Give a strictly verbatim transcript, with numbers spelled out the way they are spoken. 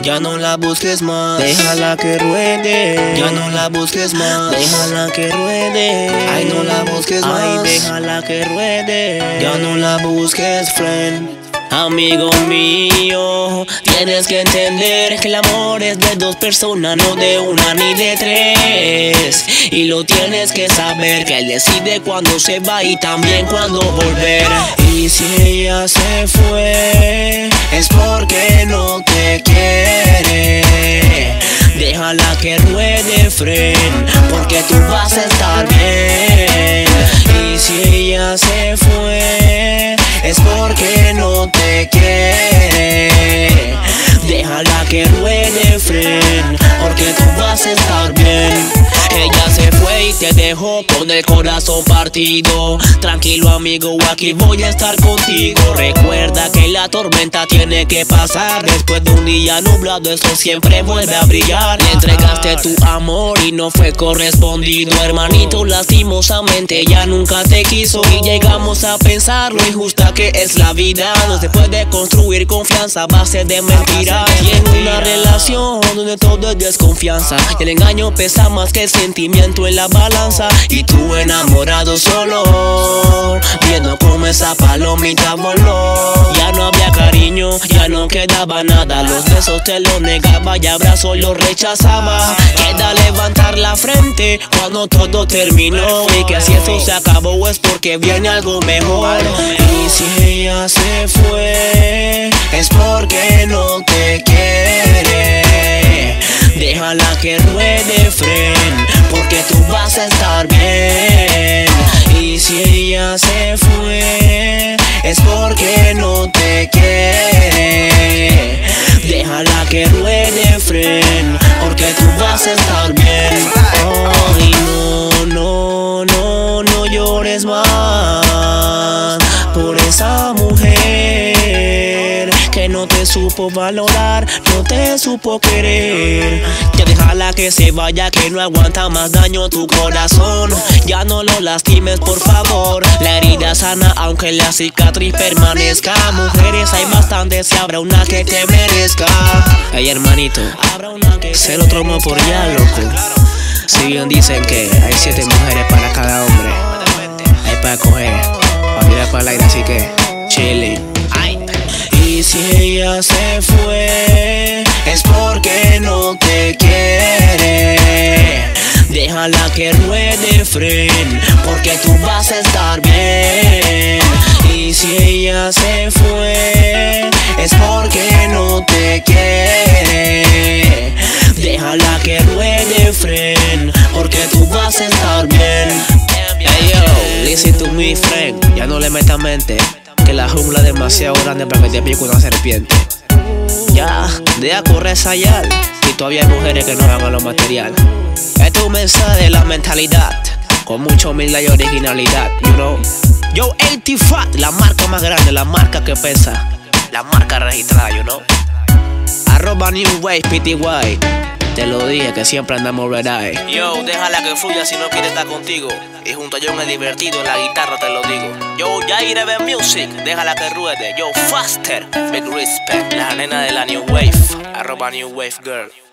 ya no la busques más. Déjala que ruede, ya no la busques más. Déjala que ruede, ay no la busques más. Ay, déjala que ruede, ya no la busques, friend. Amigo mío, tienes que entender que el amor es de dos personas, no de una ni de tres. Y lo tienes que saber, que él decide cuándo se va y también cuándo volver. Y si ella se fue, es porque no te quiere. Déjala que ruede, friend, porque tú vas a estar bien. Y si ella se fue, es porque no te quiere. Déjala que ruede, friend, porque tú vas a estar bien. Ella se fue y te dejó con el corazón partido. Tranquilo amigo, aquí voy a estar contigo. Recuerda que la tormenta tiene que pasar. Después de un día nublado, eso siempre vuelve a brillar. Le entregaste tu amor y no fue correspondido. Hermanito, lastimosamente ya nunca te quiso. Y llegamos a pensar lo injusta que es la vida. No se puede construir confianza a base de mentiras. Y en una relación donde todo es desconfianza, y el engaño pesa más que el sentimiento en la balanza. Y tú enamorado solo, viendo como esa palomita voló. Ya no había cariño, ya no quedaba nada. Los besos te los negaba y abrazos los rechazaba. Queda levantar la frente cuando todo terminó, y que si eso se acabó es porque viene algo mejor. Y si ella se fue, es porque no te quiere. Déjala que ruede, friend, porque tú vas a estar bien. Y si ella se fue, es porque no te quiere. Déjala que ruede, friend, porque tú vas a estar bien. Oh, y no, no, no, no llores más por esa mujer que no te supo valorar, no te supo querer. Ya déjala que se vaya, que no aguanta más daño tu corazón. Ya no lo lastimes, por favor. La herida sana aunque la cicatriz permanezca. Mujeres hay bastantes, y habrá una que te merezca. Hey hermanito, se lo tromo por ya, loco. Si bien dicen que hay siete mujeres para cada hombre, hay para coger, para mirar para el aire, así que chile. Y si ella se fue, es porque no te quiere. Déjala que ruede, friend, porque tú vas a estar bien. Y si ella se fue, es porque no te quiere. Déjala que ruede, friend, porque tú vas a estar bien. Hey yo, listen to me, friend, ya no le metas mente, que la jungla es demasiado grande para que te pique una serpiente. Ya, deja correr esa yal, y todavía hay mujeres que no hagan lo material. Este es un mensaje de la mentalidad, con mucha humildad y originalidad, you know. Yo, eighty Fat, la marca más grande, la marca que pesa, la marca registrada, you know. Arroba New Wave P T Y. Te lo dije que siempre andamos red eye. Yo, déjala que fluya si no quiere estar contigo. Y junto a John es divertido, en la guitarra te lo digo. Yo, Jair Ever Music, déjala que ruede. Yo, Faster, big respect, la nena de la New Wave. Arroba New Wave Girl.